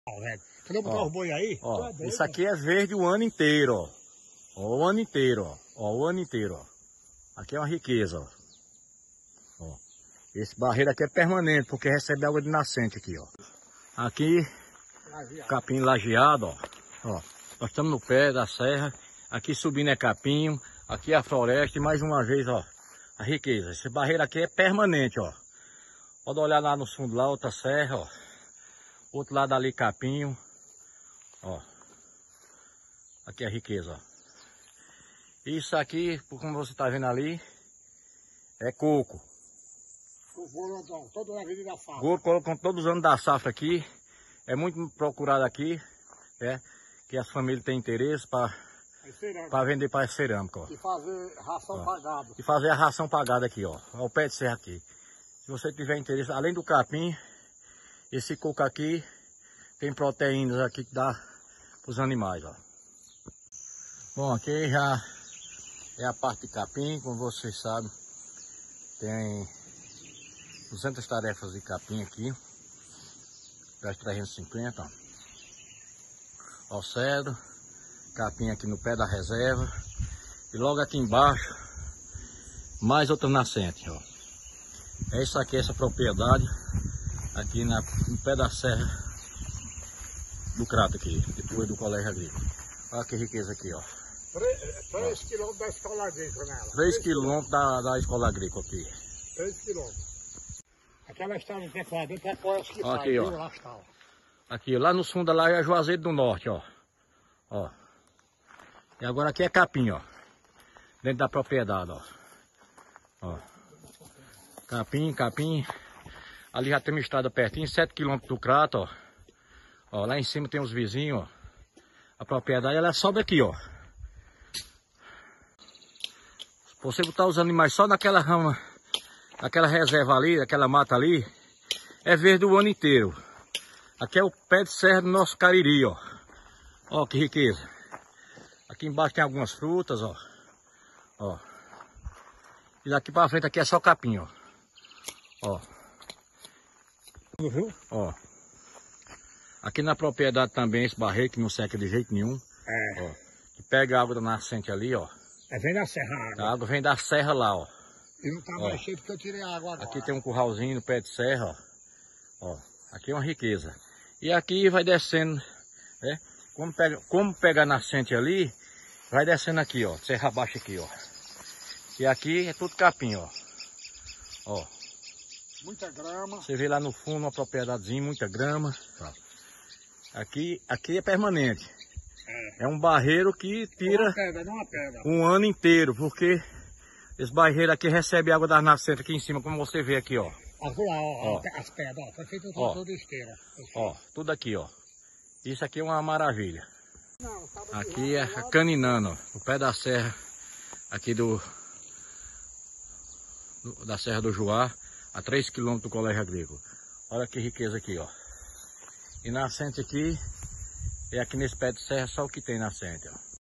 Quando eu botar os boi aí, ó, isso aqui é verde o ano inteiro, ó. Ó, o ano inteiro, ó. Ó, o ano inteiro, ó. Aqui é uma riqueza, ó. Ó. Esse barreiro aqui é permanente, porque recebe água de nascente aqui, ó. Aqui, capim lajeado, ó. Ó. Nós estamos no pé da serra. Aqui subindo é capinho. Aqui é a floresta. E mais uma vez, ó, a riqueza. Esse barreiro aqui é permanente, ó. Pode olhar lá no fundo, lá, outra serra, ó. Outro lado ali, capinho. Ó. Aqui é a riqueza, ó. Isso aqui, como você está vendo ali, é coco. Coco colocam todos os anos da safra aqui. É muito procurado aqui, né? Que as famílias têm interesse para vender para cerâmica, ó. E fazer ração pagada. E fazer a ração pagada aqui, ó. Ao pé de serra aqui. Se você tiver interesse, além do capim, esse coco aqui tem proteínas aqui que dá para os animais, ó. Bom, aqui já é a parte de capim, como vocês sabem. Tem 200 tarefas de capim aqui. Das 350, ó. Ó, cedro. Capim aqui no pé da reserva. E logo aqui embaixo, mais outra nascente, ó. É isso aqui, essa propriedade. Aqui no pé da serra do Crato aqui, depois do colégio agrícola. Olha que riqueza aqui, ó. 3 quilômetros da escola agrícola nela. 3 quilômetros da escola agrícola aqui. 3 quilômetros. Aquela estrada de pecuária, que sai, aqui, ó. Aqui, lá no fundo lá é Juazeiro do Norte, ó. Ó. E agora aqui é capim, ó. Dentro da propriedade, ó. Ó. Capim, capim. Ali já tem uma estrada pertinho, 7 quilômetros do Crato, ó. Ó, lá em cima tem os vizinhos, ó. A propriedade, ela sobe aqui, ó. Se você botar os animais só naquela rama, naquela reserva ali, naquela mata ali, é verde o ano inteiro. Aqui é o pé de serra do nosso Cariri, ó. Ó, que riqueza. Aqui embaixo tem algumas frutas, ó. Ó. E daqui pra frente aqui é só capim, ó. Ó. Ó. Aqui na propriedade também esse barreiro que não seca de jeito nenhum. É. Ó. Que pega a água da nascente ali, ó. É, vem da serra a água. A água vem da serra lá, ó. E não tá mais cheio porque eu tirei a água agora. Aqui tem um curralzinho no pé de serra, ó. Ó. Aqui é uma riqueza. E aqui vai descendo, né? Como pega a nascente ali, vai descendo aqui, ó. Serra abaixo aqui, ó. E aqui é tudo capim, ó. Ó. Muita grama. Você vê lá no fundo uma propriedadezinha, muita grama. Aqui é permanente. É um barreiro que tira Uma pedra. um ano inteiro, porque esse barreiro aqui recebe água das nascentes aqui em cima, como você vê aqui, ó. Ó. As pedras, ó. Foi feito tudo esteira. Ó, tudo aqui, ó. Isso aqui é uma maravilha. Aqui é a Caninana, ó. O pé da serra aqui da Serra do Juá, a 3 quilômetros do colégio agrícola. Olha que riqueza aqui, ó. E nascente aqui, é aqui nesse pé de serra só o que tem nascente, ó.